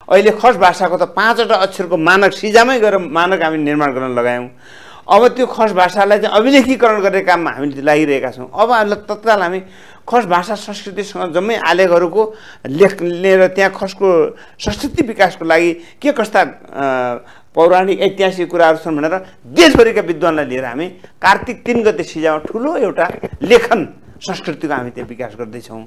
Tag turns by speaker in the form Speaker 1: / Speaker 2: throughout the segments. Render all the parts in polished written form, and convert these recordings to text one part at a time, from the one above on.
Speaker 1: अहिले खस भाषाको त 5वटा अक्षरको मानक सिजामै गएर मानक हामी निर्माण गर्न लगायौँ। अब त्यो खस भाषालाई चाहिँ अभिलेखीकरण गर्ने काममा हामी लागिरहेका छौँ। अब हामीलाई तत्काल हामी खस भाषा संस्कृतिसँग जम्मै आलेखहरूको लेख लिएर त्यहाँ खसको संस्कृति विकासको लागि के कस्ता पौराणिक ऐतिहासिक कुराहरू छन् भनेर देशभरिका विद्वानलाई लिएर हामी कार्तिक 3 गते सिजामा ठुलो एउटा लेखन संस्कृतिको हामी त्यहाँ विकास गर्दैछौँ।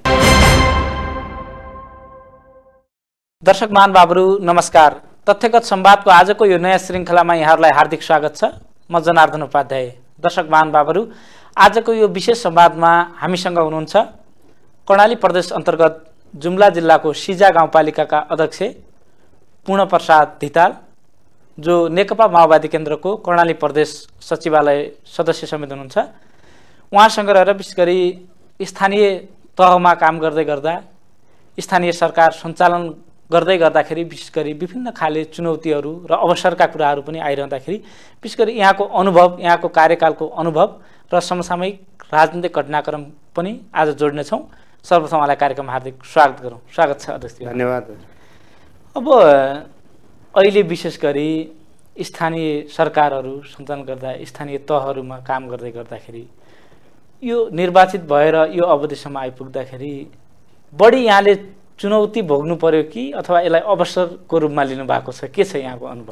Speaker 2: दर्शक महानुभावहरू नमस्कार। तथ्यगत संवादको आजको यो नयाँ श्रृङ्खलामा यहाँहरूलाई हार्दिक स्वागत छ। म जनार्दन उपाध्याय। दर्शक महानुभावहरू आजको यो विशेष संवादमा हामीसँग हुनुहुन्छ कर्णाली प्रदेश अन्तर्गत जुम्ला जिल्लाको सिजा गाउँपालिकाका अध्यक्ष पूर्ण प्रसाद धिताल, जो नेकपा माओवादी केन्द्रको कर्णाली प्रदेश सचिवालय सदस्य समेत हुनुहुन्छ। उहाँसँग रहेर विशेष गरी स्थानीय तहमा काम गर्दै गर्दा स्थानीय सरकार सञ्चालन गर्दै गर्दाखेरि विशेष गरी विभिन्न खाले चुनौतीहरू र अवसरका कुराहरू पनि आइरहँदाखेरि विशेष गरी यहाँको अनुभव, यहाँको कार्यकालको अनुभव र समसामयिक राजनीतिक घटनाक्रम पनि आज जोड्नेछौँ। सर्वप्रथम उहाँलाई कार्यक्रममा हार्दिक स्वागत गरौँ। स्वागत छ अध्यक्ष।
Speaker 1: धन्यवाद।
Speaker 2: अब अहिले विशेष गरी स्थानीय सरकारहरू सञ्चालन गर्दा स्थानीय तहहरूमा काम गर्दै गर्दाखेरि यो निर्वाचित भएर यो अवधिसम्म आइपुग्दाखेरि बढी यहाँले चुनौती भोग्नु पर्यो कि अथवा यसलाई अवसरको रूपमा लिनु भएको छ? के छ यहाँको अनुभव?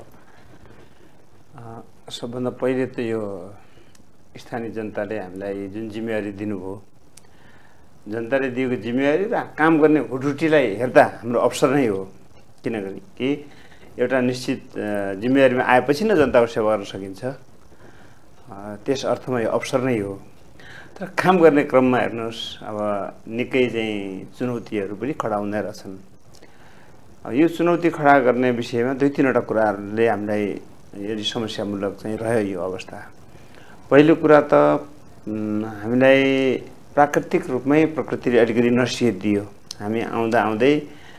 Speaker 1: सबभन्दा पहिले त यो स्थानीय जनताले हामीलाई जुन जिम्मेवारी दिनुभयो, जनताले दिएको जिम्मेवारी र काम गर्ने हुटहुटीलाई हेर्दा हाम्रो अवसर नै हो। किनभने कि एउटा निश्चित जिम्मेवारीमा आएपछि नै जनताको सेवा गर्न सकिन्छ। त्यस अर्थमा यो अवसर नै हो। तर काम गर्ने क्रममा हेर्नुहोस्, अब निकै चाहिँ चुनौतीहरू पनि खडा हुँदै रहेछन्। यो चुनौती खडा गर्ने विषयमा 2-3वटा कुराहरूले हामीलाई यदि समस्यामूलक चाहिँ रह्यो यो अवस्था। पहिलो कुरा त हामीलाई प्राकृतिक रूपमै प्रकृतिले अलिकति नसिहत दियो। हामी आउँदै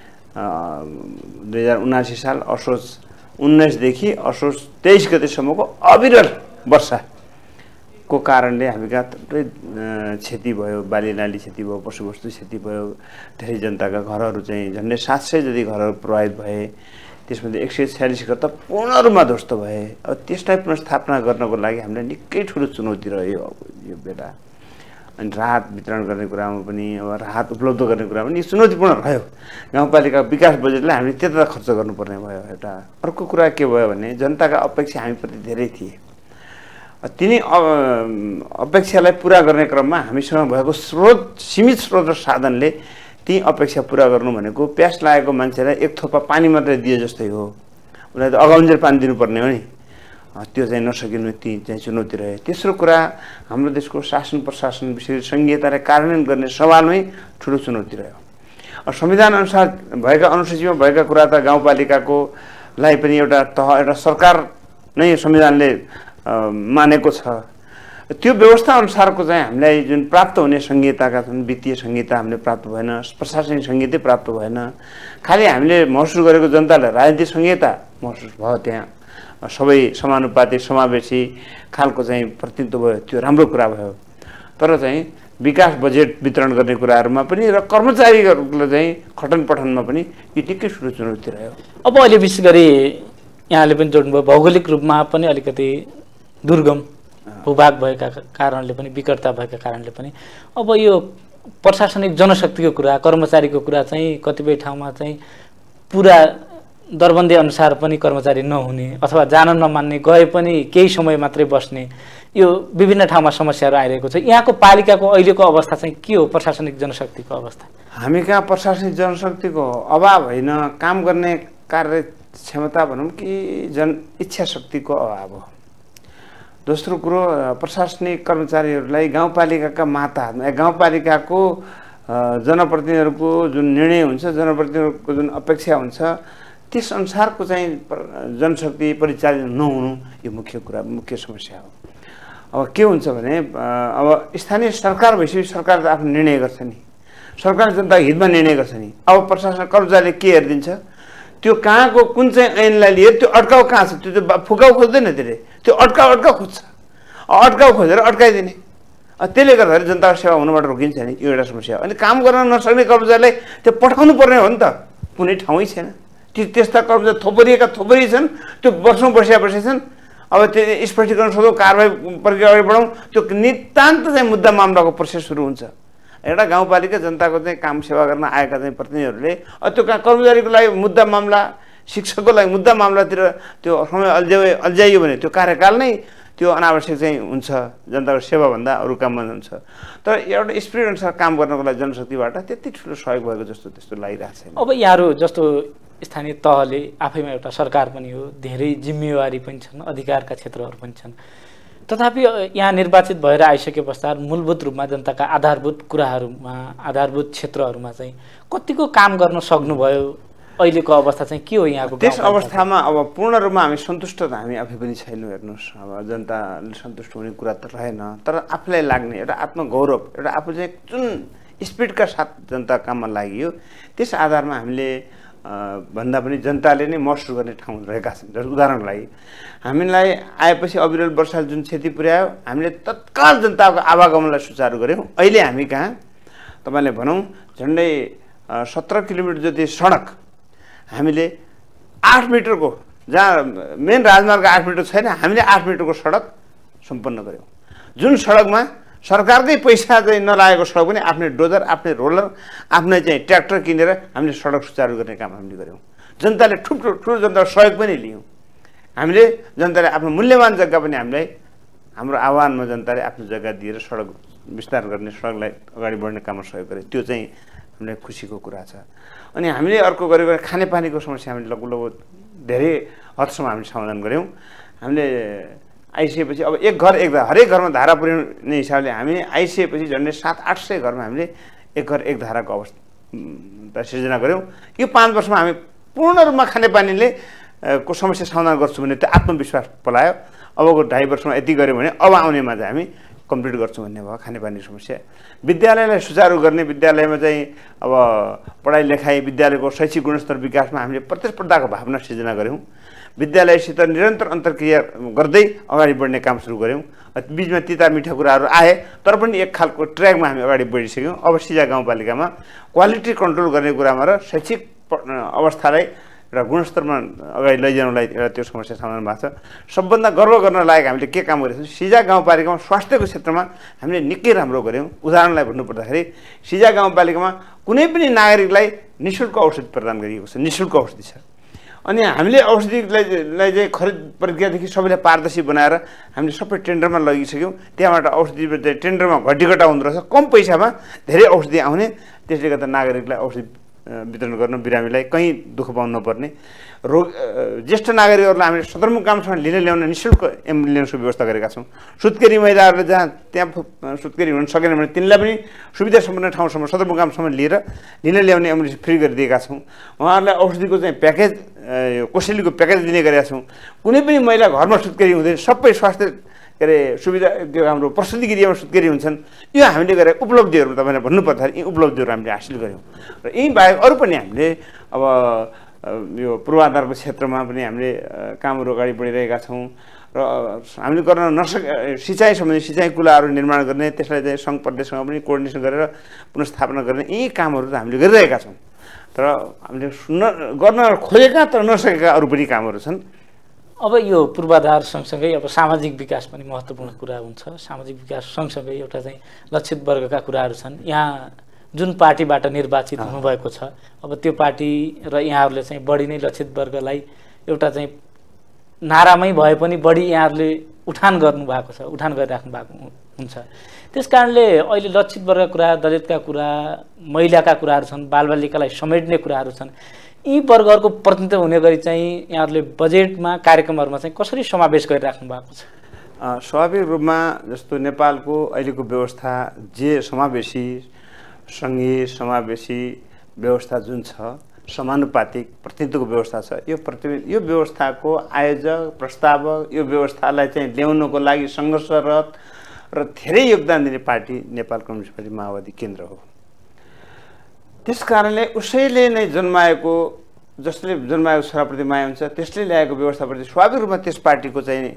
Speaker 1: 2079 साल असोज 19 देखि असोज 23 गतेसम्मको अविरल वर्षाको कारणले हामी कहाँ थुप्रै क्षति भयो। बालीनाली क्षति भयो, पशुवस्तु क्षति भयो, धेरै जनताका घरहरू चाहिँ झन्डै 700 जति घरहरू प्रभावित भए। त्यसमध्ये 146 घर त पूर्ण रूपमा ध्वस्त भए। अब त्यसलाई पुनर्स्थापना गर्नको लागि हामीलाई निकै ठुलो चुनौती रह्यो यो बेला। अनि राहत वितरण गर्ने कुरामा पनि, अब राहत उपलब्ध गर्ने कुरामा पनि चुनौतीपूर्ण रह्यो। गाउँपालिका विकास बजेटलाई हामीले त्यता खर्च गर्नुपर्ने भयो एउटा। अर्को कुरा के भयो भने जनताका अपेक्षा हामीप्रति धेरै थिए। तिनी अपेक्षालाई पुरा गर्ने क्रममा हामीसँग भएको सीमित स्रोत र साधनले ती अपेक्षा पुरा गर्नु भनेको प्यास लागेको मान्छेलाई एक थोपा पानी मात्रै दिए जस्तै हो। उनीलाई त अगाउन्जेल पानी दिनुपर्ने हो नि। त्यो चाहिँ नसकिनु ती चाहिँ चुनौती रहे। तेस्रो कुरा, हाम्रो देशको शासन प्रशासन विशेष संहितालाई कार्यान्वयन गर्ने सवालमै ठुलो चुनौती रह्यो। संविधान अनुसार भएका अनुसूचीमा भएका कुरा त गाउँपालिकाको लाई पनि एउटा तह, एउटा सरकार नै संविधानले मानेको छ। त्यो व्यवस्था अनुसारको चाहिँ हामीलाई जुन प्राप्त हुने संहिताका छन्, वित्तीय संहिता हामीले प्राप्त भएन, प्रशासनिक संहितै प्राप्त भएन। खालि हामीले महसुस गरेको जनतालाई राजनीतिक संहिता महसुस भयो। त्यहाँ सबै समानुपातिक समावेशी खालको चाहिँ प्रतिनिधित्व भयो। त्यो राम्रो कुरा भयो। तर चाहिँ विकास बजेट वितरण गर्ने कुराहरूमा पनि र कर्मचारीहरूलाई चाहिँ खटन पठनमा पनि यो निकै ठुलो चुनौती रह्यो।
Speaker 2: अब अहिले विशेष गरी यहाँले पनि जोड्नुभयो, भौगोलिक रूपमा पनि अलिकति दुर्गम भूभाग भएका कारणले पनि, विकटता भएका कारणले पनि अब यो प्रशासनिक जनशक्तिको कुरा, कर्मचारीको कुरा चाहिँ कतिपय ठाउँमा चाहिँ पुरा दरबन्दी अनुसार पनि कर्मचारी नहुने अथवा जान नमान्ने, गए पनि केही समय मात्रै बस्ने, यो विभिन्न ठाउँमा समस्याहरू आइरहेको छ। यहाँको पालिकाको अहिलेको अवस्था चाहिँ के हो? प्रशासनिक जनशक्तिको अवस्था?
Speaker 1: हामी कहाँ प्रशासनिक जनशक्तिको अभाव होइन, काम गर्ने कार्य क्षमता भनौँ कि इच्छा शक्तिको अभाव हो। दोस्रो कुरो, प्रशासनिक कर्मचारीहरूलाई गाउँपालिकाका माताहतमा, गाउँपालिकाको जनप्रतिनिधिहरूको जुन निर्णय हुन्छ, जनप्रतिनिधिहरूको जुन अपेक्षा हुन्छ, त्यस अनुसारको चाहिँ जनशक्ति परिचालन नहुनु यो मुख्य कुरा, मुख्य समस्या हो। अब के हुन्छ भने, अब स्थानीय सरकार भएपछि सरकार त आफ्नो निर्णय गर्छ नि, सरकार जनताको हितमा निर्णय गर्छ नि। अब प्रशासन कर्मचारीले के हेरिदिन्छ, त्यो कहाँको कुन चाहिँ ऐनलाई लिएर त्यो अड्काउ कहाँ छ, त्यो फुकाउ खोज्दैन, त्यसले त्यो अड्काउ खोज्छ। अड्काउ खोजेर अड्काइदिने। त्यसले गर्दाखेरि जनताको सेवा हुनबाट रोकिन्छ नि। यो एउटा समस्या हो। अनि काम गर्न नसक्ने कर्मचारीलाई त्यो पठाउनु पर्ने हो नि त, कुनै ठाउँै छैन। त्यस्ता कर्मचारी थोपरिएका छन्, त्यो वर्षौँ बसिछन्। अब त्यो स्पष्टीकरण सोधौँ, कारबाही प्रक्रिया अगाडि बढाउँ, त्यो नितान्त चाहिँ मुद्दा मामलाको प्रोसेस सुरु हुन्छ। एउटा गाउँपालिका जनताको चाहिँ काम सेवा गर्न आएका चाहिँ प्रतिनिधिहरूले त्यो कर्मचारीको लागि मुद्दा मामला, शिक्षकको लागि मुद्दा मामलातिर त्यो समय अल्झाइयो भने त्यो कार्यकाल नै त्यो अनावश्यक चाहिँ हुन्छ, जनताको सेवाभन्दा अरू काममा हुन्छ। तर एउटा स्पिरिट अनुसार काम गर्नको लागि जनशक्तिबाट त्यति ठुलो सहयोग भएको जस्तो त्यस्तो लागिरहेको छैन।
Speaker 2: अब यहाँहरू जस्तो स्थानीय तहले आफैमा एउटा सरकार पनि हो, धेरै जिम्मेवारी पनि छन्, अधिकारका क्षेत्रहरू पनि छन्। तथापि यहाँ निर्वाचित भएर आइसके पश्चात मूलभूत रूपमा जनताका आधारभूत कुराहरूमा, आधारभूत क्षेत्रहरूमा चाहिँ कतिको काम गर्न सक्नुभयो? अहिलेको अवस्था चाहिँ के हो यहाँको?
Speaker 1: त्यस अवस्थामा अब पूर्ण रूपमा हामी सन्तुष्ट त हामी आफै पनि छैनौँ। हेर्नुहोस्, अब जनताले सन्तुष्ट हुने कुरा त रहेन, तर आफूलाई लाग्ने एउटा आत्मगौरव, एउटा आफू चाहिँ जुन स्पिडका साथ जनता काममा लाग्यो, त्यस आधारमा हामीले भन्दा पनि जनताले नै महसुस गर्ने ठाउँ रहेका छन्। उदाहरणको लागि हामीलाई आएपछि अविरल वर्षाले जुन क्षति पुर्यायो, हामीले तत्काल जनताको आवागमनलाई सुचारू गऱ्यौँ। अहिले हामी कहाँ तपाईँले भनौँ झन्डै 17 किलोमिटर जति सडक हामीले 8 मिटरको, जहाँ मेन राजमार्ग 8 मिटर छैन, हामीले 8 मिटरको सडक सम्पन्न गऱ्यौँ। जुन सडकमा सरकारकै पैसा चाहिँ नलागेको सडक पनि आफ्नै डोजर, आफ्नै रोलर, आफ्नै चाहिँ ट्र्याक्टर किनेर हामीले सडक सुचारू गर्ने काम हामीले गऱ्यौँ। जनताले ठुलो जनताको सहयोग पनि लियौँ। हामीले जनताले आफ्नो मूल्यवान जग्गा पनि हामीलाई, हाम्रो आह्वानमा जनताले आफ्नो जग्गा दिएर सडक विस्तार गर्ने, सडकलाई अगाडि बढ्ने काममा सहयोग गरे। त्यो चाहिँ हामीलाई खुसीको कुरा छ। अनि हामीले अर्को गरेको खानेपानीको समस्या हामीले लगभग धेरै हदसम्म हामीले समाधान गऱ्यौँ। हामीले आइसकेपछि अब एक घर एक धारा, हरेक घरमा धारा पुर्याउने हिसाबले हामी आइसकेपछि झन्डै 700-800 घरमा हामीले एक घर एक धाराको अवस्था सिर्जना गऱ्यौँ। यो 5 वर्षमा हामी पूर्ण रूपमा खानेपानीले को समस्या समाधान गर्छौँ भने त्यो आत्मविश्वास पलायो। अबको 2.5 वर्षमा यति गऱ्यौँ भने अब आउनेमा चाहिँ हामी कम्प्लिट गर्छौँ भन्ने भयो खानेपानी समस्या। विद्यालयलाई सुचारू गर्ने, विद्यालयमा चाहिँ अब पढाइ लेखाइ, विद्यालयको शैक्षिक गुणस्तर विकासमा हामीले प्रतिस्पर्धाको भावना सिर्जना गऱ्यौँ। विद्यालयसित निरन्तर अन्तर्क्रिया गर्दै अगाडि बढ्ने काम सुरु गऱ्यौँ। बिचमा तिता मिठा कुराहरू आए, तर पनि एक खालको ट्र्याकमा हामी अगाडि बढिसक्यौँ। अब सिजा गाउँपालिकामा क्वालिटी कन्ट्रोल गर्ने कुरामा र शैक्षिक अवस्थालाई एउटा गुणस्तरमा अगाडि लैजानुलाई एउटा त्यो समस्या समाधान भएको छ। सबभन्दा गर्व गर्न लायक हामीले के काम गरेको छौँ, सिजा गाउँपालिकामा स्वास्थ्यको क्षेत्रमा हामीले निकै राम्रो गऱ्यौँ। उदाहरणलाई भन्नुपर्दाखेरि सिजा गाउँपालिकामा कुनै पनि नागरिकलाई निःशुल्क औषधि प्रदान गरिएको छ, निःशुल्क औषधि छ। अनि हामीले औषधिलाई चाहिँ खरिद प्रक्रियादेखि सबैलाई पारदर्शी बनाएर हामीले सबै टेन्डरमा लगिसक्यौँ। त्यहाँबाट औषधि चाहिँ टेन्डरमा घटिघटा हुँदो रहेछ, कम पैसामा धेरै औषधि आउने। त्यसले गर्दा नागरिकलाई औषधि वितरण गर्न, बिरामीलाई कहीँ दुःख पाउनु नपर्ने। ज्येष्ठ नागरिकहरूलाई हामीले सदरमुकामसम्म लिन ल्याउन निःशुल्क एम्बुलेन्सको व्यवस्था गरेका छौँ। सुत्केरी महिलाहरूले जहाँ त्यहाँ सुत्केरी हुन सकेन भने तिनलाई पनि सुविधा सम्पन्न ठाउँसम्म सदरमुकामसम्म लिन ल्याउने एम्बुलेन्स फ्री गरिदिएका छौँ। उहाँहरूलाई औषधिको चाहिँ प्याकेज, कोसेलीको प्याकेज दिने गरेका छौँ। कुनै पनि महिला घरमा सुत्केरी हुँदैन, सबै स्वास्थ्य के अरे सुविधा, त्यो हाम्रो प्रसुति गृहमा सुत्केरी हुन्छन्। यो हामीले गरेका उपलब्धिहरू तपाईँलाई भन्नुपर्दाखेरि यी उपलब्धिहरू हामीले हासिल गऱ्यौँ। र यी बाहेक अरू पनि हामीले अब यो पूर्वाधारको क्षेत्रमा पनि हामीले कामहरू अगाडि बढिरहेका छौँ। र हामीले गर्न सिँचाइ सम्बन्धी सिँचाइ कुलाहरू निर्माण गर्ने, त्यसलाई चाहिँ सङ्घ प्रदेशसँग पनि कोअर्डिनेसन गरेर पुनर्स्थापना गर्ने, यी कामहरू त हामीले गरिरहेका छौँ। तर हामीले गर्न खोजेका तर नसकेका अरू पनि कामहरू छन्।
Speaker 2: अब यो पूर्वाधार सँगसँगै अब सामाजिक विकास पनि महत्त्वपूर्ण कुरा हुन्छ। सामाजिक विकास सँगसँगै एउटा चाहिँ लक्षित वर्गका कुराहरू छन्। यहाँ जुन पार्टीबाट निर्वाचित हुनुभएको छ, अब त्यो पार्टी र यहाँहरूले चाहिँ बढी नै लक्षित वर्गलाई एउटा चाहिँ नारामै भए पनि बढी यहाँहरूले उठान गर्नुभएको छ, उठान गरिराख्नु भएको हुन्छ। त्यस कारणले अहिले लक्षित वर्गका कुरा, दलितका कुरा, महिलाका कुराहरू छन्, बालबालिकालाई समेट्ने कुराहरू छन्। यी वर्गहरूको प्रतिनिधित्व हुने गरी चाहिँ यहाँहरूले बजेटमा, कार्यक्रमहरूमा चाहिँ कसरी समावेश गरिराख्नु भएको छ?
Speaker 1: स्वाभाविक रूपमा जस्तो नेपालको अहिलेको व्यवस्था जे समावेशी, सङ्घीय समावेशी व्यवस्था जुन छ, समानुपातिक प्रतिनिधित्वको व्यवस्था छ, यो व्यवस्थाको आयोजक, प्रस्तावक, यो व्यवस्थालाई चाहिँ ल्याउनको लागि सङ्घर्षरत र धेरै योगदान दिने पार्टी नेपाल कम्युनिस्ट पार्टी माओवादी केन्द्र हो। त्यस कारणले उसैले नै जन्माएको, जसले जन्माएको छोराप्रति माया हुन्छ, त्यसले ल्याएको व्यवस्थाप्रति स्वाभाविक रूपमा त्यस पार्टीको चाहिँ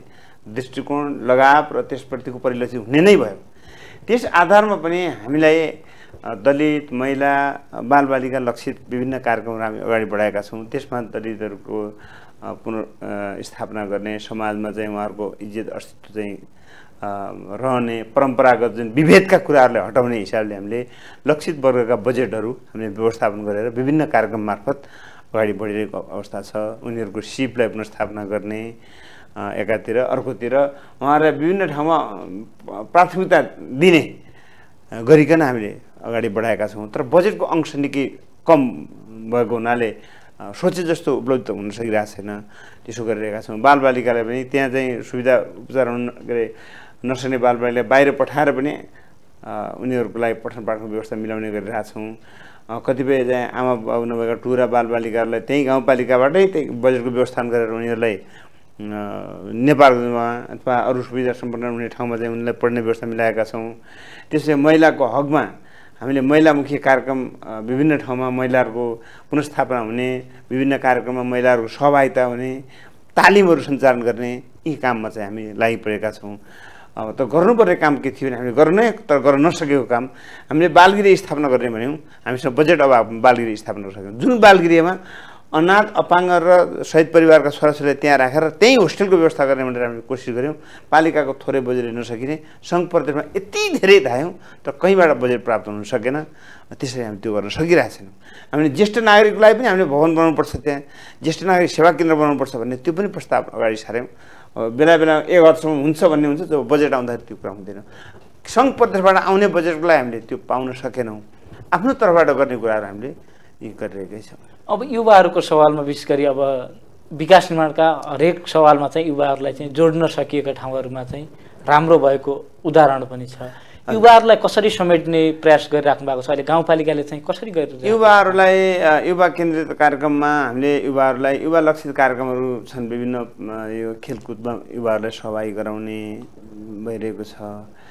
Speaker 1: दृष्टिकोण, लगाव र त्यसप्रतिको परिलक्षित हुने नै भयो। त्यस आधारमा पनि हामीलाई दलित महिला बालबालिका लक्षित विभिन्न कार्यक्रमहरू हामी अगाडि बढाएका छौँ। त्यसमा दलितहरूको पुनर्स्थापना गर्ने, समाजमा चाहिँ उहाँहरूको इज्जत अस्तित्व चाहिँ रहने, परम्परागत जुन विभेदका कुराहरूलाई हटाउने हिसाबले हामीले लक्षित वर्गका बजेटहरू हामीले व्यवस्थापन गरेर विभिन्न कार्यक्रम मार्फत अगाडि बढिरहेको अवस्था छ। उनीहरूको सिपलाई पुनर्स्थापना गर्ने एकातिर, अर्कोतिर उहाँहरूलाई विभिन्न ठाउँमा प्राथमिकता दिने गरिकन हामीले अगाडि बढाएका छौँ। तर बजेटको अंश निकै कम भएको हुनाले सोचे जस्तो उपलब्ध हुन सकिरहेको छैन। त्यसो गरिरहेका छौँ। बालबालिकालाई पनि त्यहाँ चाहिँ सुविधा उपचार के अरे नसक्ने बालबालिकालाई बाहिर पठाएर पनि उनीहरूको लागि पठन पाठनको व्यवस्था मिलाउने गरिरहेछौँ। कतिपय चाहिँ आमा बाबु नभएका टुरा बालबालिकाहरूलाई त्यही गाउँपालिकाबाटै त्यही बजेटको व्यवस्थापन गरेर उनीहरूलाई नेपालमा अथवा अरू सुविधा सम्पन्न हुने ठाउँमा चाहिँ उनीहरूलाई पढ्ने व्यवस्था मिलाएका छौँ। त्यसै महिलाको हकमा हामीले महिलामुखी कार्यक्रम विभिन्न ठाउँमा महिलाहरूको पुनर्स्थापना हुने, विभिन्न कार्यक्रममा महिलाहरूको सहभागिता हुने, तालिमहरू सञ्चालन गर्ने यी काममा चाहिँ हामी लागिपरेका छौँ। अब त गर्नुपर्ने काम के थियो भने हामीले गर्नै तर गर्न नसकेको काम हामीले बालगृह स्थापना गर्ने भन्यौँ। हामीसँग बजेट अभाव बालगृह स्थापना गर्न सकेनौँ। जुन बालगृहमा अनाथ अपाङ्ग र शहीद परिवारका छोराछोरीलाई त्यहाँ राखेर त्यही होस्टेलको व्यवस्था गर्ने भनेर हामीले कोसिस गऱ्यौँ। पालिकाको थोरै बजेट नसकिने, सङ्घ प्रदेशमा यति धेरै धायौँ तर कहीँबाट बजेट प्राप्त हुन सकेन। त्यसरी हामी त्यो गर्न सकिरहेको छैनौँ। हामीले ज्येष्ठ नागरिकलाई पनि हामीले भवन बनाउनुपर्छ, त्यहाँ ज्येष्ठ नागरिक सेवा केन्द्र बनाउनुपर्छ भन्ने त्यो पनि प्रस्ताव अगाडि सार्यौँ। बेला बेला 1 हदसम्म हुन्छ भन्ने हुन्छ, जब बजेट आउँदाखेरि त्यो कुरा हुँदैन। सङ्घ प्रदेशबाट आउने बजेटलाई हामीले त्यो पाउन सकेनौँ। आफ्नो तर्फबाट गर्ने कुराहरू हामीले यी गरिरहेकै छौँ।
Speaker 2: अब युवाहरूको सवालमा विशेष गरी अब विकास निर्माणका हरेक सवालमा चाहिँ युवाहरूलाई चाहिँ जोड्न सकिएका ठाउँहरूमा चाहिँ राम्रो भएको उदाहरण पनि छ। युवाहरूलाई कसरी समेट्ने प्रयास गरिराख्नु भएको छ अहिले गाउँपालिकाले चाहिँ कसरी गरिरहेको?
Speaker 1: युवाहरूलाई युवा केन्द्रित कार्यक्रममा हामीले युवाहरूलाई युवा लक्षित कार्यक्रमहरू छन्। विभिन्न यो खेलकुदमा युवाहरूलाई सहभागी गराउने भइरहेको छ।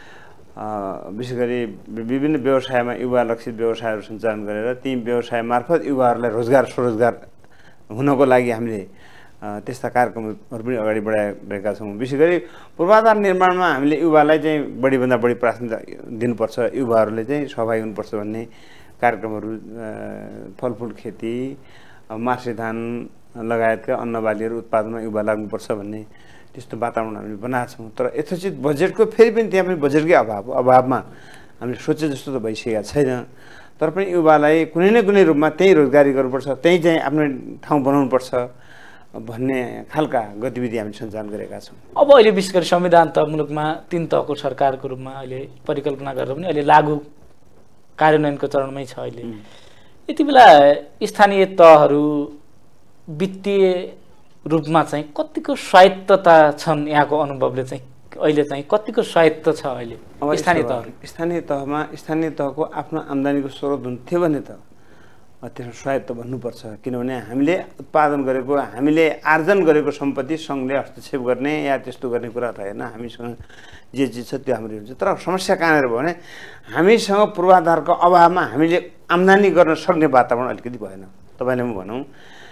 Speaker 1: विशेष गरी विभिन्न व्यवसायमा युवा लक्षित व्यवसायहरू सञ्चालन गरेर ती व्यवसाय मार्फत युवाहरूलाई रोजगार स्वरोजगार हुनको लागि हामीले त्यस्ता कार्यक्रमहरू पनि अगाडि बढाइरहेका छौँ। विशेष गरी पूर्वाधार निर्माणमा हामीले युवालाई चाहिँ बढीभन्दा बढी प्राथमिकता दिनुपर्छ, युवाहरूले चाहिँ सहभागी हुनुपर्छ भन्ने कार्यक्रमहरू फलफुल खेती, मार्से धान लगायतका अन्नबालीहरू उत्पादनमा युवा लाग्नुपर्छ भन्ने त्यस्तो वातावरण हामीले बनाएको छौँ। तर यथोचित बजेटको फेरि पनि त्यहाँ पनि बजेटकै अभावमा हामीले सोचे जस्तो त भइसकेका छैन। तर पनि युवालाई कुनै न कुनै रूपमा त्यहीँ रोजगारी गर्नुपर्छ, त्यहीँ चाहिँ आफ्नो ठाउँ बनाउनुपर्छ भन्ने खालका गतिविधि हामी सञ्चालन गरेका छौँ।
Speaker 2: अब अहिले विशेष गरी संविधान त मुलुकमा 3 तहको सरकारको रूपमा अहिले परिकल्पना गरेर पनि अहिले लागू कार्यान्वयनको चरणमै छ। अहिले यति बेला स्थानीय तहहरू वित्तीय रूपमा चाहिँ कतिको स्वायत्तता छन्? यहाँको अनुभवले चाहिँ अहिले चाहिँ कतिको स्वायत्त छ अहिले
Speaker 1: स्थानीय तहमा? स्थानीय तहको आफ्नो आम्दानीको स्रोत हुन्थ्यो भने त त्यसमा स्वायत्त भन्नुपर्छ। किनभने हामीले उत्पादन गरेको, हामीले आर्जन गरेको सम्पत्ति सङ्घले हस्तक्षेप गर्ने या त्यस्तो गर्ने कुरा रहेन। हामीसँग जे चिज छ त्यो हाम्रो हुन्छ। तर समस्या कहाँनिर भयो भने हामीसँग पूर्वाधारको अभावमा हामीले आम्दानी गर्न सक्ने वातावरण अलिकति भएन। तपाईँले म भनौँ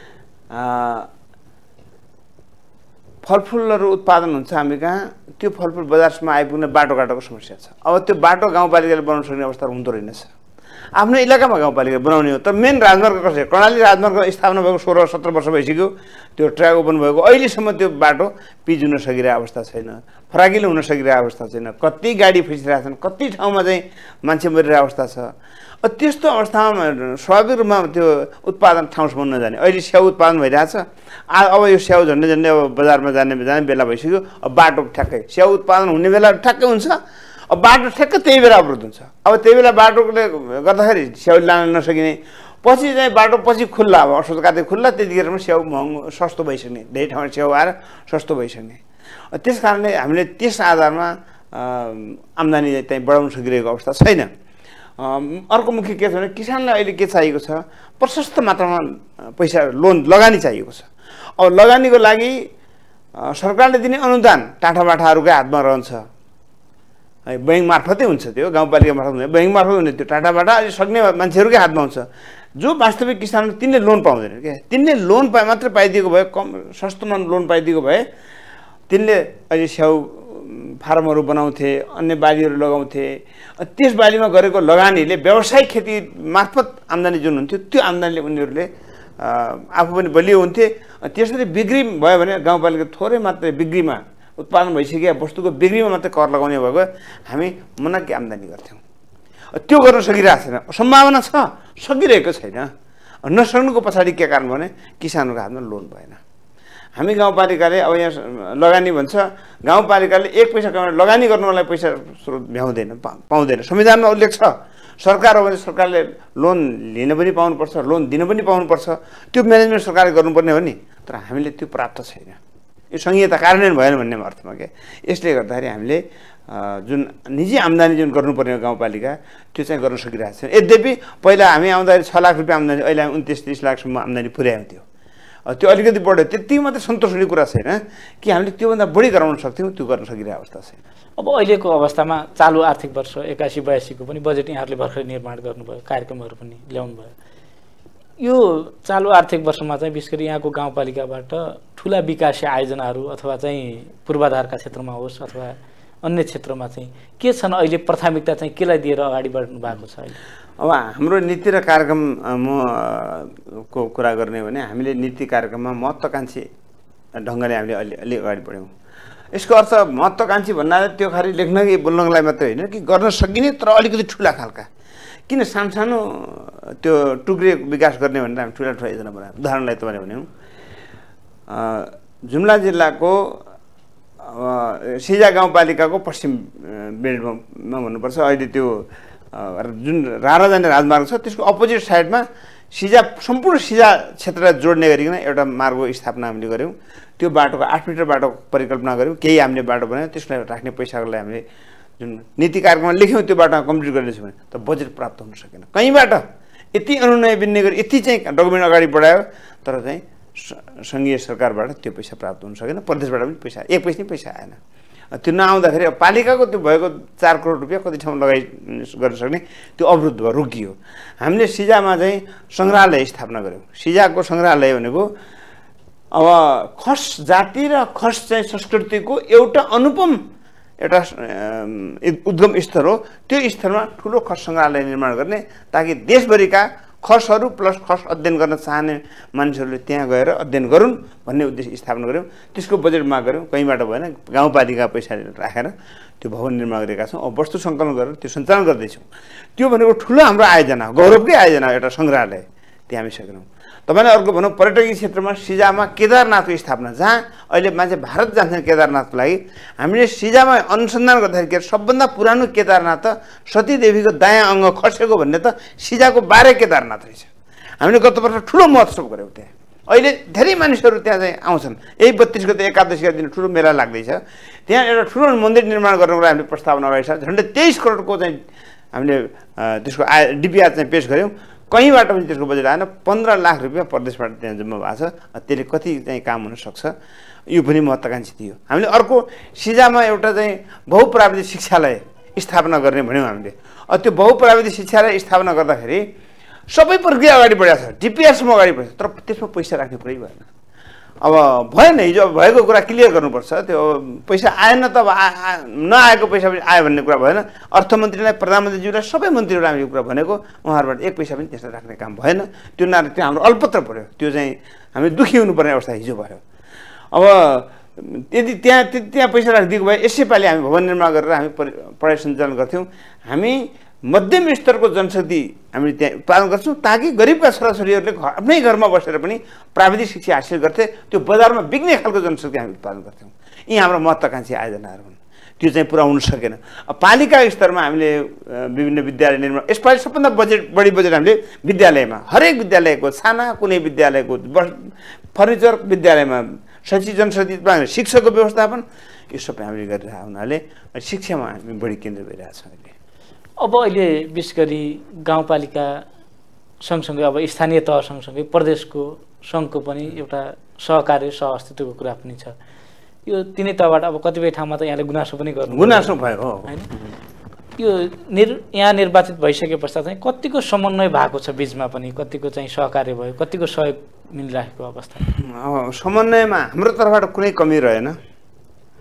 Speaker 1: फलफुलहरू उत्पादन हुन्छ हामी कहाँ, त्यो फलफुल बजारसम्म आइपुग्ने बाटोघाटोको समस्या छ। अब त्यो बाटो गाउँपालिकाले बनाउन सक्ने अवस्था हुँदो रहेनछ। आफ्नो इलाकामा गाउँपालिका बनाउने हो, तर मेन राजमार्ग कसरी? कर्णाली राजमार्ग स्थापना भएको 16-17 वर्ष भइसक्यो, त्यो ट्र्याक ओपन भएको, अहिलेसम्म त्यो बाटो पिच हुन सकिरहेको अवस्था छैन, फराकिलो हुन सकिरहेको अवस्था छैन। कति गाडी फसिरहेका छन्, कति ठाउँमा चाहिँ मान्छे मरिरहेको अवस्था छ। त्यस्तो अवस्थामा स्वाभाविक रूपमा त्यो उत्पादन ठाउँसम्म नजाने। अहिले स्याउ उत्पादन भइरहेछ, अब यो स्याउ झन्डै अब बजारमा जाने बेला भइसक्यो। अब बाटो ठ्याक्कै स्याउ उत्पादन हुने बेला ठ्याक्कै हुन्छ, अब बाटो ठ्याक्कै त्यही बेला अवरोध हुन्छ। अब त्यही बेला बाटोले गर्दाखेरि स्याउ लान नसकिने, पछि चाहिँ बाटो पछि खुल्ला, अब असोज कार्तिक खुल्ला, त्यतिखेरमा स्याउ महँगो सस्तो भइसक्ने, धेरै ठाउँमा स्याउ आएर सस्तो भइसक्ने। त्यस कारणले हामीले त्यस आधारमा आम्दानी चाहिँ बढाउन सकिरहेको अवस्था छैन। अर्को मुख्य के छ भने किसानलाई अहिले के चाहिएको छ? प्रशस्त मात्रामा पैसा लोन लगानी चाहिएको छ। अब लगानीको लागि सरकारले दिने अनुदान टाटाबाटाहरूकै हातमा रहन्छ, बैङ्क मार्फतै हुन्छ, त्यो गाउँपालिका मार्फत हुँदैन, बैङ्क मार्फत हुने। त्यो टाटाबाटा अहिले सक्ने मान्छेहरूकै हातमा हुन्छ। जो वास्तविक किसान तिनले लोन पाउँदैन क्या, तिनले लोन मात्र पाइदिएको भए, कम सस्तोमा लोन पाइदिएको भए तिनले अहिले स्याउ फार्महरू बनाउँथे, अन्य बालीहरू लगाउँथे। त्यस बालीमा गरेको लगानीले व्यावसायिक खेती मार्फत आम्दानी जुन हुन्थ्यो त्यो आम्दानीले उनीहरूले आफू पनि बलियो हुन्थे। त्यसरी बिक्री भयो भने गाउँपालिका थोरै मात्रै बिक्रीमा उत्पादन भइसकेका वस्तुको बिक्रीमा मात्रै कर लगाउने भएको हामी मनग्गे आम्दानी गर्थ्यौँ। त्यो गर्न सकिरहेको छैन। सम्भावना छ, सकिरहेको छैन। नसक्नुको पछाडि के कारण भने किसानहरूको हातमा लोन भएन। हामी गाउँपालिकाले अब यहाँ लगानी भन्छ, गाउँपालिकाले 1 पैसा कमाएर लगानी गर्नुलाई पैसा स्रोत भ्याउँदैन, पाउँदैन। संविधानमा उल्लेख छ सरकार हो भने सरकारले लोन लिन पनि पाउनुपर्छ, लोन दिन पनि पाउनुपर्छ। त्यो म्यानेजमेन्ट सरकारले गर्नुपर्ने हो नि। तर हामीले त्यो प्राप्त छैन। यो संहिता कार्यान्वयन भएन भन्ने अर्थमा के। यसले गर्दाखेरि हामीले जुन निजी आम्दानी जुन गर्नुपर्ने हो गाउँपालिका त्यो चाहिँ गर्न सकिरहेको छैन। यद्यपि पहिला हामी आउँदाखेरि 6 लाख रुपियाँ आम्दानी, अहिले 29-30 लाखसम्म आम्दानी पुर्यायौँ। त्यो अलिकति बढ्यो। त्यति मात्रै सन्तोष हुने कुरा छैन कि हामीले त्योभन्दा बढी गराउन सक्थ्यौँ। त्यो गर्न सकिरहेको अवस्था छैन।
Speaker 2: अब अहिलेको अवस्थामा चालु आर्थिक वर्ष 81-82 को पनि बजेट यहाँहरूले भर्खरै निर्माण गर्नुभयो, कार्यक्रमहरू पनि ल्याउनु भयो। यो चालु आर्थिक वर्षमा चाहिँ विशेष गरी यहाँको गाउँपालिकाबाट ठुला विकासीय आयोजनाहरू अथवा चाहिँ पूर्वाधारका क्षेत्रमा होस् अथवा अन्य क्षेत्रमा चाहिँ के छन् अहिले प्राथमिकता चाहिँ केलाई दिएर अगाडि बढ्नु भएको छ अहिले?
Speaker 1: अब हाम्रो नीति र कार्यक्रम को कुरा गर्ने भने हामीले नीति कार्यक्रममा महत्त्वकांक्षी ढङ्गले हामीले अलि अगाडि बढ्यौँ। यसको अर्थ महत्त्वकांक्षी भन्नाले त्यो खालि लेख्नलाई बोल्नलाई मात्रै होइन कि गर्न सकिने तर अलिकति ठुला खालका। किन सानो त्यो टुक्रे विकास गर्ने भनेर हामी ठुला योजना बनायौँ। उदाहरणलाई तपाईँले भन्यौँ जुम्ला जिल्लाको सिजा गाउँपालिकाको पश्चिम बेल्टमा भन्नुपर्छ। अहिले त्यो जुन रारा जाने राजमार्ग छ त्यसको अपोजिट साइडमा सिजा सम्पूर्ण सिजा क्षेत्रलाई जोड्ने गरिकन एउटा मार्गको स्थापना हामीले गऱ्यौँ। त्यो बाटोको 8 मिटर बाटो परिकल्पना गऱ्यौँ। केही हामीले बाटो बनायौँ। त्यसलाई राख्ने पैसाको लागि हामीले जुन नीति कार्यक्रममा लेख्यौँ त्यो बाटोमा कम्प्लिट गर्नेछु भने त बजेट प्राप्त हुन सकेन। कहीँबाट यति अनुनय बिन्ने गरी यति चाहिँ डकुमेन्ट अगाडि बढायो तर चाहिँ सङ्घीय सरकारबाट त्यो पैसा प्राप्त हुन सकेन। प्रदेशबाट पनि पैसा 1 पैसा नि पैसा आएन। त्यो नआउँदाखेरि पालिकाको त्यो भएको 4 करोड रुपियाँ कति ठाउँ गर्न सक्ने त्यो अवरुद्ध भयो, रोकियो। हामीले सिजामा चाहिँ सङ्ग्रहालय स्थापना गऱ्यौँ। सिजाको सङ्ग्रहालय भनेको अब खस जाति र खस चाहिँ संस्कृतिको एउटा अनुपम एउटा उद्गम स्तर हो। त्यो स्तरमा ठुलो खस सङ्ग्रहालय निर्माण गर्ने ताकि देशभरिका खसहरू प्लस खस अध्ययन गर्न चाहने मानिसहरूले त्यहाँ गएर अध्ययन गरून् भन्ने उद्देश्य स्थापना गऱ्यौँ। त्यसको बजेट माग गऱ्यौँ। कहीँबाट भएन, गाउँपालिका पैसा राखेर त्यो भवन निर्माण गरेका छौँ। अब वस्तु सङ्कलन गरेर त्यो सञ्चालन गर्दैछौँ। त्यो भनेको ठुलो हाम्रो आयोजना, गौरवकै आयोजना एउटा सङ्ग्रहालय त्यो हामी सकेनौँ। तपाईँले अर्को भनौँ पर्यटकीय क्षेत्रमा सिजामा केदारनाथको स्थापना, जहाँ अहिले मान्छे भारत जान्छन् केदारनाथको लागि। हामीले सिजामा अनुसन्धान गर्दाखेरि सबभन्दा पुरानो केदारनाथ त सतीदेवीको दायाँ अङ्ग खसेको भन्ने त सिजाको 12 केदारनाथ रहेछ। हामीले गत वर्ष ठुलो महोत्सव गऱ्यौँ त्यहाँ। अहिले धेरै मानिसहरू त्यहाँ चाहिँ आउँछन्। यही 32 गते एकादशीका दिन ठुलो मेला लाग्दैछ। त्यहाँ एउटा ठुलो मन्दिर निर्माण गर्नको लागि हामीले प्रस्तावना अगाडि छ। झन्डै 23 करोडको चाहिँ हामीले त्यसको डिपिआर चाहिँ पेश गऱ्यौँ। कहीँबाट पनि त्यसको बजेट आएन। 15 लाख रुपियाँ प्रदेशबाट त्यहाँ जम्मा भएको छ। त्यसले कति चाहिँ काम हुनसक्छ यो पनि महत्त्वकांक्षी थियो। हामीले अर्को सिजामा एउटा चाहिँ बहुप्राविधिक शिक्षालय स्थापना गर्ने भन्यौँ हामीले। त्यो बहुप्राविधिक शिक्षालय स्थापना गर्दाखेरि सबै प्रक्रिया अगाडि बढेको छ, डिपिआरसम्म अगाडि बढ्छ, तर त्यसमा पैसा राख्ने कुरै भएन। अब भएन, हिजो भएको कुरा क्लियर गर्नुपर्छ। त्यो पैसा आएन त अब नआएको पैसा पनि आयो भन्ने कुरा भएन। अर्थमन्त्रीलाई, प्रधानमन्त्रीज्यूलाई, सबै मन्त्रीहरूलाई हामीले कुरा भनेको उहाँहरूबाट 1 पैसा पनि त्यसलाई राख्ने काम भएन। त्यो नारा त्यो हाम्रो अल्पत्र पऱ्यो। त्यो चाहिँ हामी दुःखी हुनुपर्ने अवस्था हिजो भयो। अब यदि त्यहाँ पैसा राखिदिएको भए यसैपालि हामी भवन निर्माण गरेर हामी पढाइ सञ्चालन गर्थ्यौँ। हामी मध्यम स्तरको जनशक्ति हामीले त्यहाँ उत्पादन गर्छौँ ताकि गरिबका छोराछोरीहरूले आफ्नै घरमा बसेर पनि प्राविधिक शिक्षा हासिल गर्थे। त्यो बजारमा बिक्ने खालको जनशक्ति हामी उत्पादन गर्थ्यौँ। यी हाम्रो महत्त्वकांक्षी आयोजनाहरू हुन्। त्यो चाहिँ पुरा हुन सकेन। पालिका स्तरमा हामीले विभिन्न विद्यालय निर्माण, यसपालि सबभन्दा बढी बजेट हामीले विद्यालयमा, हरेक विद्यालयको छाना, कुनै विद्यालयको फर्निचर, विद्यालयमा शैक्षिक जनशक्तिमा शिक्षकको व्यवस्थापन, यो सबै हामीले गरिरहेको हुनाले शिक्षामा हामी बढी केन्द्र गरिरहेका छौँ अहिले।
Speaker 2: अब अहिले विशेष गरी गाउँपालिका सँगसँगै अब स्थानीय तह सँगसँगै प्रदेशको सङ्घको पनि एउटा सहकार्य सहअस्तित्वको कुरा पनि छ। यो तिनै तहबाट अब कतिपय ठाउँमा त यहाँले गुनासो पनि गर्नु
Speaker 1: गुनासो भयो
Speaker 2: होइन। यो यहाँ निर्वाचित भइसके पश्चात चाहिँ कतिको समन्वय भएको छ बिचमा पनि, कतिको चाहिँ सहकार्य भयो, कतिको सहयोग मिलिरहेको अवस्था?
Speaker 1: समन्वयमा हाम्रो तर्फबाट कुनै कमी रहेन।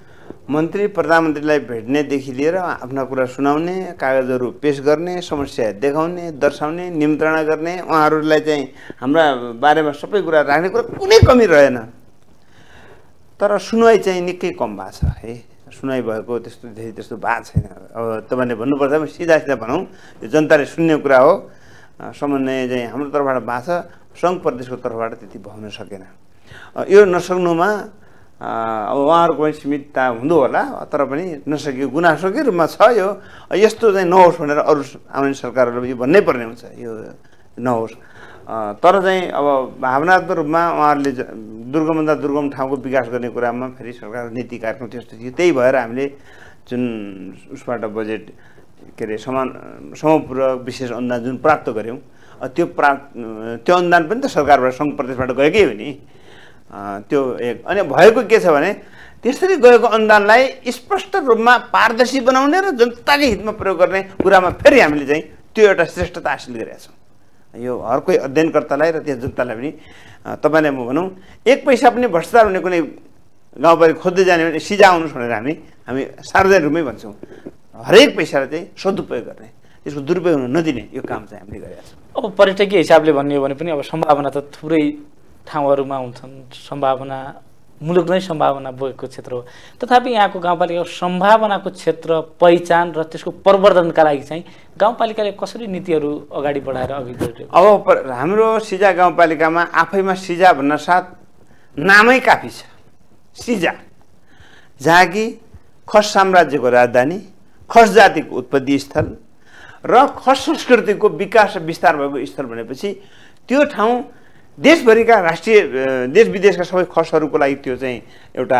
Speaker 1: मन्त्री प्रधानमन्त्रीलाई भेट्नेदेखि लिएर आफ्ना कुरा सुनाउने, कागजहरू पेश गर्ने, समस्या देखाउने, दर्शाउने, निमन्त्रणा गर्ने, उहाँहरूलाई चाहिँ हाम्रा बारेमा सबै कुरा राख्ने कुरा कुनै कमी रहेन। तर सुनवाई चाहिँ निकै कम भएको छ है। सुनवाई भएको त्यस्तो भएको छैन। अब तपाईँले भन्नुपर्दा सिधा भनौँ, यो जनताले सुन्ने कुरा हो। समन्वय चाहिँ हाम्रो तर्फबाट भएको छ, सङ्घ प्रदेशको तर्फबाट त्यति भउन सकेन। यो नसक्नुमा अब उहाँहरूको पनि सीमितता हुँदो होला, तर पनि नसकेको गुनासोकै रूपमा छ। यो यस्तो चाहिँ नहोस् भनेर अरू आउने सरकारहरूले यो भन्नै पर्ने हुन्छ, यो नहोस्। तर चाहिँ अब भावनात्मक रूपमा उहाँहरूले दुर्गमभन्दा दुर्गम ठाउँको विकास गर्ने कुरामा फेरि सरकारको नीति कार्यक्रम त्यस्तो थियो। त्यही भएर हामीले जुन उसबाट बजेट के अरे समपूरक विशेष अनुदान जुन प्राप्त गऱ्यौँ, त्यो अनुदान पनि त सरकारबाट सङ्घ प्रदेशबाट गएकै हो नि। त्यो एक। अनि भएको के छ भने त्यसरी गएको अनुदानलाई स्पष्ट रूपमा पारदर्शी बनाउने र जनताकै हितमा प्रयोग गर्ने कुरामा फेरि हामीले चाहिँ त्यो एउटा श्रेष्ठता हासिल गरेका छौँ। यो हर कोही अध्ययनकर्तालाई र त्यस जनतालाई पनि तपाईँलाई म भनौँ, एक पैसा पनि भ्रष्टाचार हुने कुनै गाउँपालिका खोज्दै जाने भने सिजा आउनुहोस् भनेर हामी सार्वजनिक रूपमै भन्छौँ। हरेक पैसालाई चाहिँ सदुपयोग गर्ने, त्यसको दुरुपयोग हुन नदिने यो काम चाहिँ हामीले गरेका छौँ।
Speaker 2: अब पर्यटकीय हिसाबले भन्ने हो भने पनि अब सम्भावना त थुप्रै ठाउँहरूमा हुन्छन्। सम्भावना मुलुक नै सम्भावना बोकेको क्षेत्र हो। तथापि यहाँको गाउँपालिकाको सम्भावनाको क्षेत्र पहिचान र त्यसको प्रवर्धनका लागि चाहिँ गाउँपालिकाले कसरी नीतिहरू अगाडि बढाएर अघि बढ्यो?
Speaker 1: अब हाम्रो सिजा गाउँपालिकामा आफैमा सिजा भन्न साथ नामै काफी छ। सिजा, जहाँ कि खस साम्राज्यको राजधानी, खस जातिको उत्पत्ति स्थल र खस संस्कृतिको विकास र विस्तार भएको स्थल भनेपछि त्यो ठाउँ देशभरिका राष्ट्रिय देश विदेशका सबै खसहरूको लागि त्यो चाहिँ एउटा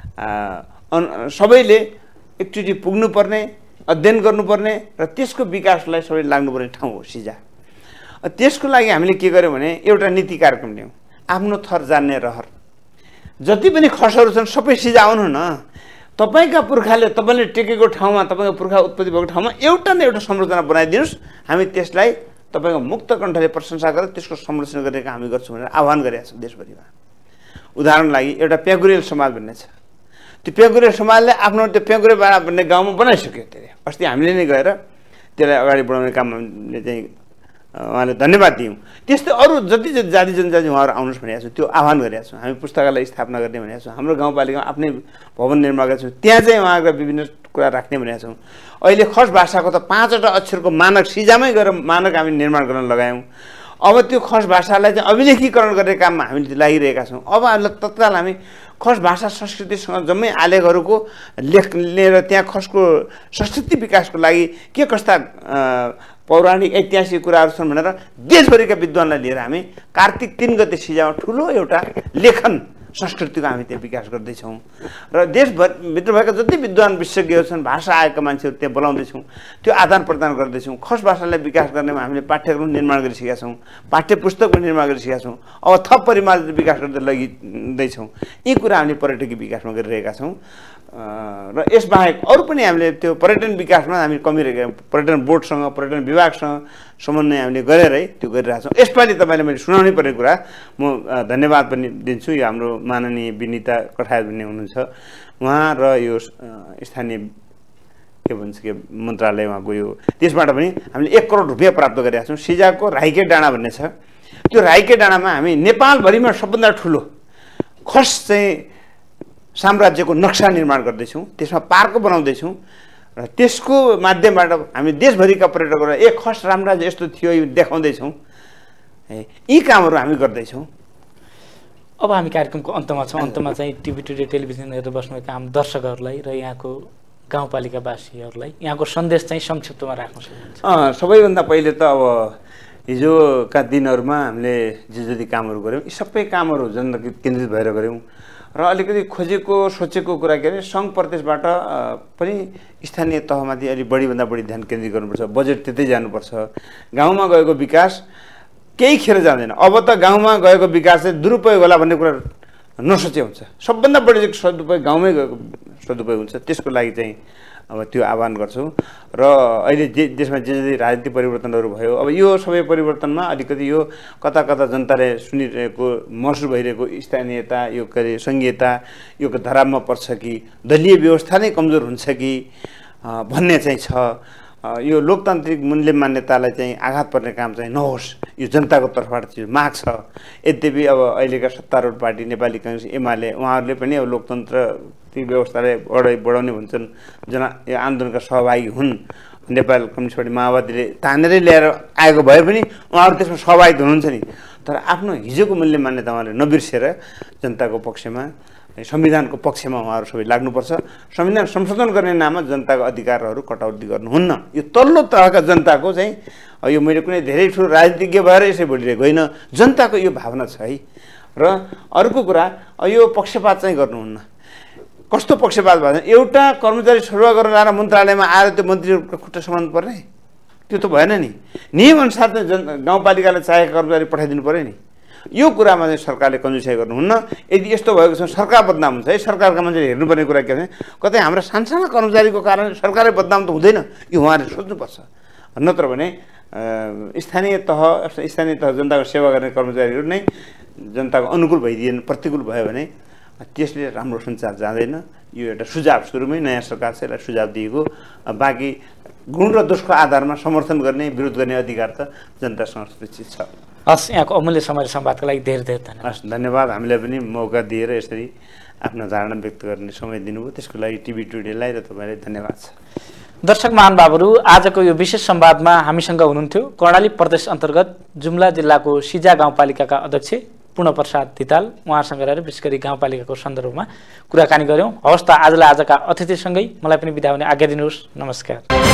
Speaker 1: सबैले एकचोटि पुग्नुपर्ने, अध्ययन गर्नुपर्ने र त्यसको विकासलाई सबै लाग्नुपर्ने ठाउँ हो सिजा। त्यसको लागि हामीले के गर्यौँ भने एउटा नीति कार्यक्रम ल्याउँ। आफ्नो थर जान्ने रहर, जति पनि खसहरू छन् सबै सिजा आउनु न। तपाईँका पुर्खाले तपाईँले टेकेको ठाउँमा, तपाईँको पुर्खा उत्पत्ति भएको ठाउँमा एउटा न एउटा संरचना बनाइदिनुहोस्, हामी त्यसलाई तपाईँको मुक्त कण्ठले प्रशंसा गरेर त्यसको संरक्षण गर्ने काम हामी गर्छौँ भनेर आह्वान गरेका छौँ देशभरिमा। उदाहरण लागि एउटा प्यागुरेल समाज भन्ने छ। त्यो प्यागुरेल समाजले आफ्नो त्यो प्यागुरेबाडा भन्ने गाउँमा बनाइसक्यो। त्यसले अस्ति हामीले नै गएर त्यसलाई अगाडि बढाउने काम हामीले चाहिँ उहाँले धन्यवाद दियौँ। त्यस्तै अरू जति जाति जनजाति उहाँहरू आउनुहोस् भनेको छौँ, त्यो आह्वान गरेका छौँ। हामी पुस्तकालय स्थापना गर्ने भनेका छौँ। हाम्रो गाउँपालिकामा आफ्नै भवन निर्माण गरेका छौँ, त्यहाँ चाहिँ उहाँका विभिन्न कुरा राख्ने भनेका छौँ। अहिले खस भाषाको त 5वटा अक्षरको मानक सिजामै गएर मानक हामी निर्माण गर्न लगायौँ। अब त्यो खस भाषालाई चाहिँ अभिलेखीकरण गर्ने काममा हामीले लागिरहेका छौँ। अब हामीलाई तत्काल हामी खस भाषा संस्कृतिसँग जम्मै आलेखहरूको लेखेर त्यहाँ खसको संस्कृति विकासको लागि के कस्ता पौराणिक ऐतिहासिक कुराहरू छन् भनेर देशभरिका विद्वानलाई लिएर हामी कार्तिक 3 गते सिजामा ठुलो एउटा लेखन संस्कृतिको हामी त्यहाँ विकास गर्दैछौँ र देशभित्र भएका जति विद्वान विशेषज्ञहरू छन्, भाषा आएका मान्छेहरू त्यहाँ बोलाउँदैछौँ, त्यो आदान प्रदान गर्दैछौँ। खस भाषालाई विकास गर्नेमा हामीले पाठ्यक्रम निर्माण गरिसकेका छौँ, पाठ्य पुस्तक पनि निर्माण गरिसकेका छौँ। अब थप परिमार्जित विकास गर्दै लगिँदैछौँ। यी कुरा हामीले पर्यटकीय विकासमा गरिरहेका छौँ र यसबाहेक अरू पनि हामीले त्यो पर्यटन विकासमा हामी कमी रहेका, पर्यटन बोर्डसँग, पर्यटन विभागसँग समन्वय हामीले गरेरै त्यो गरिरहेछौँ। यसपालि तपाईँले मैले सुनाउनै पर्ने कुरा म धन्यवाद पनि दिन्छु। यो हाम्रो माननीय विनिता कठायत भन्ने हुनुहुन्छ, उहाँ र यो स्थानीय के भन्छ के मन्त्रालय उहाँको, यो त्यसबाट पनि हामीले 1 करोड रुपियाँ प्राप्त गरेका छौँ। सिजाको राइके डाँडा भन्ने छ, त्यो राइके डाँडामा हामी नेपालभरिमा सबभन्दा ठुलो खस चाहिँ साम्राज्यको नक्सा निर्माण गर्दैछौँ, त्यसमा पार्क बनाउँदैछौँ र त्यसको माध्यमबाट हामी देशभरिका पर्यटकहरूलाई एक खस साम्राज्य यस्तो थियो यो देखाउँदैछौँ। यी कामहरू हामी गर्दैछौँ।
Speaker 2: अब हामी कार्यक्रमको अन्तमा छौँ। अन्तमा चाहिँ टिभी टुडे टेलिभिजन हेरेर बस्नुभएका हाम दर्शकहरूलाई र यहाँको गाउँपालिकावासीहरूलाई यहाँको सन्देश चाहिँ संक्षिप्तमा राख्न सक्नुहुन्छ?
Speaker 1: सबैभन्दा पहिले त अब हिजोका दिनहरूमा हामीले जे जति कामहरू गऱ्यौँ यी सबै कामहरू जनता केन्द्रित भएर गऱ्यौँ र अलिकति खोजेको सोचेको कुरा के अरे सङ्घ प्रदेशबाट पनि स्थानीय तहमाथि अलिक बढीभन्दा बढी ध्यान केन्द्रित गर्नुपर्छ, बजेट त्यतै जानुपर्छ। गाउँमा गएको विकास केही खेर जाँदैन। अब त गाउँमा गएको विकास चाहिँ दुरुपयोग होला भन्ने कुरा नसोचे हुन्छ। सबभन्दा बढी सदुपयोग गाउँमै गएको सदुपयोग हुन्छ। त्यसको लागि चाहिँ अब त्यो आह्वान गर्छौँ। र अहिले देशमा जे राजनीतिक परिवर्तनहरू भयो, अब यो सबै परिवर्तनमा अलिकति यो कता कता जनताले सुनिरहेको महसुस भइरहेको स्थानीयता, यो के अरे सङ्घीयता यो धरापमा पर्छ कि दलीय व्यवस्था नै कमजोर हुन्छ कि भन्ने चाहिँ छ। यो लोकतान्त्रिक मूल्य मान्यतालाई चाहिँ आघात पर्ने काम चाहिँ नहोस्, यो जनताको तर्फबाट चाहिँ माग छ। यद्यपि अब अहिलेका सत्तारूढ पार्टी नेपाली काङ्ग्रेस एमाले उहाँहरूले पनि अब लोकतन्त्र बढाउने भन्छन्, यो आन्दोलनका सहभागी हुन्। नेपाल कम्युनिस्ट पार्टी माओवादीले तानेरै ल्याएर आएको भए पनि उहाँहरू त्यसमा सहभागी हुनुहुन्छ नि, तर आफ्नो हिजोको मूल्य मान्यता उहाँले नबिर्सेर जनताको पक्षमा, संविधानको पक्षमा उहाँहरू सबै लाग्नुपर्छ। संविधान संशोधन गर्ने नाममा जनताको अधिकारहरू कटौती गर्नुहुन्न। यो तल्लो तहका जनताको चाहिँ यो मैले कुनै धेरै ठुलो राजनीतिज्ञ भएर यसै बोलिरहेको होइन, जनताको यो भावना छ है। र अर्को कुरा, यो पक्षपात चाहिँ गर्नुहुन्न। कस्तो पक्षपात भयो? एउटा कर्मचारी सरुवा गरेर आएर मन्त्रालयमा आएर त्यो मन्त्रीहरूको खुट्टा समाउनु पर्ने? त्यो त भएन नि। नियमअनुसार चाहिँ गाउँपालिकालाई चाहेको कर्मचारी पठाइदिनु पऱ्यो नि। यो कुरामा चाहिँ सरकारले कन्जुसाइ गर्नुहुन्न। यदि यस्तो भएको छ सरकार बदनाम हुन्छ है। सरकारका मान्छेले हेर्नुपर्ने कुरा के भने कतै हाम्रा सानसाना कर्मचारीको कारण सरकारै बदनाम त हुँदैन, यो उहाँहरूले सोच्नुपर्छ। नत्र भने स्थानीय तह जनताको सेवा गर्ने कर्मचारीहरू नै जनताको अनुकूल भइदिएन, प्रतिकूल भयो भने त्यसले राम्रो सञ्चार जाँदैन। यो एउटा सुझाव, सुरुमै नयाँ सरकार छ यसलाई सुझाव दिएको। बाँकी गुण र दोषको आधारमा समर्थन गर्ने विरोध गर्ने अधिकार त जनतासँग सुरक्षित छ।
Speaker 2: हस्, यहाँको अमूल्य समय संवादको लागि धेरै धेरै धन्यवाद।
Speaker 1: हस्, धन्यवाद। हामीलाई पनि मौका दिएर यसरी आफ्ना धारणा व्यक्त गर्ने समय दिनुभयो, त्यसको लागि टिभी टुडेलाई र तपाईँलाई धन्यवाद छ।
Speaker 2: दर्शक महानुभावहरू, आजको यो विशेष संवादमा हामीसँग हुनुहुन्थ्यो कर्णाली प्रदेश अन्तर्गत जुम्ला जिल्लाको सिजा गाउँपालिकाका अध्यक्ष पूर्णप्रसाद धिताल। उहाँसँग रहेर विशेष गरी गाउँपालिकाको सन्दर्भमा कुराकानी गऱ्यौँ। हवस् त, आजलाई आजका अतिथिसँगै मलाई पनि बिदा हुने आज्ञा दिनुहोस्। नमस्कार।